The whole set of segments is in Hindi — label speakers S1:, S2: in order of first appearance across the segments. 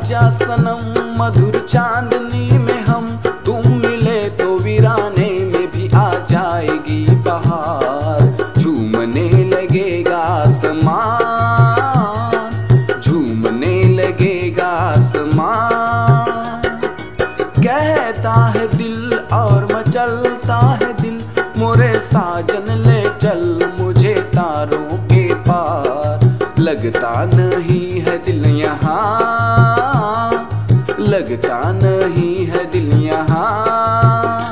S1: आजा सनम मधुर चांदनी में हम, तुम मिले तो वीराने में भी आ जाएगी बहार। झूमने लगेगा आसमान, झूमने लगेगा आसमान। कहता है दिल और मचलता है दिल, मोरे साजन ले चल मुझे तारों के पार। लगता नहीं है दिल यहाँ, लगता नहीं है दिल यहाँ।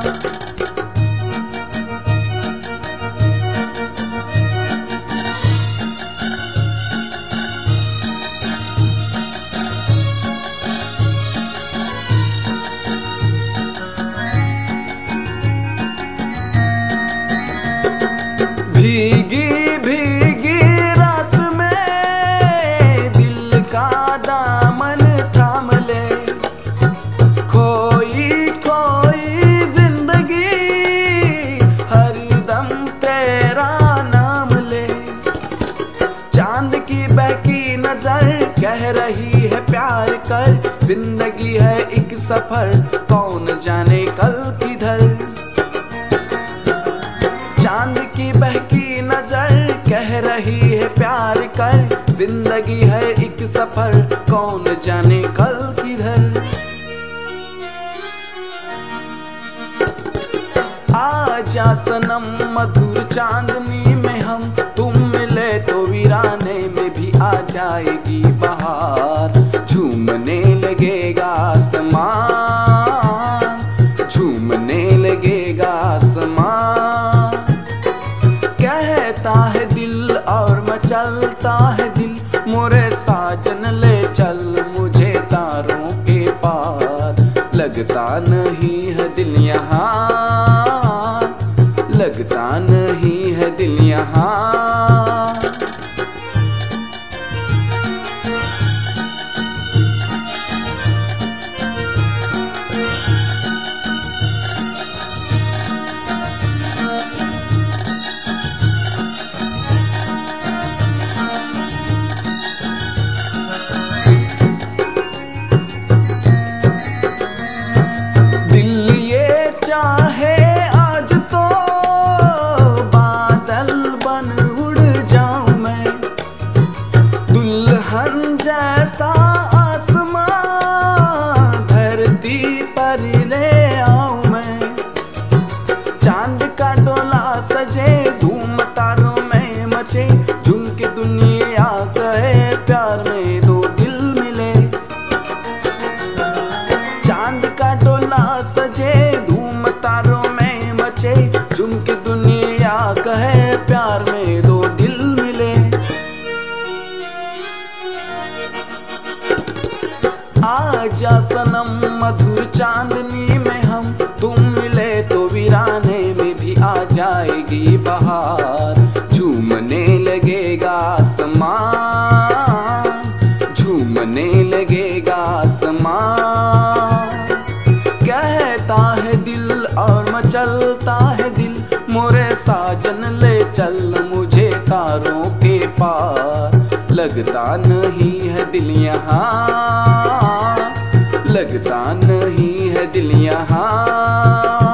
S1: भीगी भीगी रात में दिल का दामन थाम ले, खोई खोई जिंदगी हरदम तेरा नाम ले। चांद की बहकी नजर कह रही है प्यार कर, जिंदगी है एक सफर कौन जाने कल किधर। चांद की बहकी नजर कह रही है प्यार कर, जिंदगी है एक सफर कौन जाने कल किधर। आजा सनम मधुर चांदनी में हम, तुम मिले तो वीराने में भी आ जाएगी बहार। झूमने लगेगा आसमान, झूमने लगेगा आसमान। कहता है दिल और मचलता है दिल, मोरे साजन ले चल मुझे तारों के पार। लगता नहीं है दिल यहाँ, लगता नहीं है दिल यहाँ। चाहे आज तो बादल बन उड़ जाऊं मैं, दुल्हन जैसा आसमां धरती पर ले आऊं मैं। चांद का डोला सजे धूम तारों में मचे, झुमके दुनिया कहे प्यार में दो दिल मिले। चांद का डोला सजे तारों में मचे, झुमके दुनिया कहे प्यार में दो दिल मिले। आजा सनम मधुर चांदनी में हम, तुम मिले तो वीराने में भी आ जाएगी बहार। झूमने लगेगा आसमान, झूमने लगेगा आसमान। कहता है दिल और मचलता है दिल, मोरे साजन ले चल मुझे तारों के पार। लगता नहीं है दिल यहाँ, लगता नहीं है दिल यहाँ।